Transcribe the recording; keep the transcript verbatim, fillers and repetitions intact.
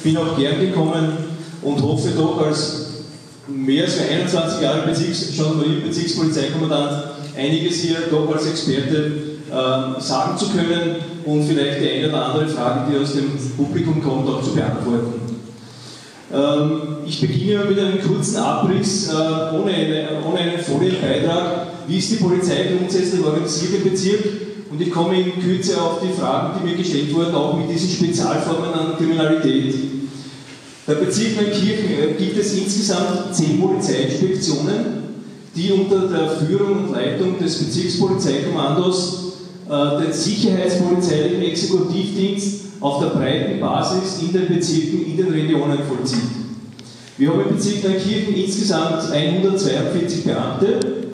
bin auch gern gekommen und hoffe doch als mehr als einundzwanzig Jahre Bezirks, Gendarmerie, Bezirkspolizeikommandant einiges hier doch als Experte äh, sagen zu können und vielleicht die eine oder andere Frage, die aus dem Publikum kommt, auch zu beantworten. Ähm, ich beginne mit einem kurzen Abriss, äh, ohne, eine, ohne einen Folienbeitrag. Wie ist die Polizei grundsätzlich organisiert im Bezirk? Und ich komme in Kürze auf die Fragen, die mir gestellt wurden, auch mit diesen Spezialformen an Kriminalität. Der Bezirk Neunkirchen gibt es insgesamt zehn Polizeiinspektionen, die unter der Führung und Leitung des Bezirkspolizeikommandos äh, den sicherheitspolizeilichen Exekutivdienst auf der breiten Basis in den Bezirken, in den Regionen vollzieht. Wir haben im Bezirk Neunkirchen insgesamt hundertzweiundvierzig Beamte,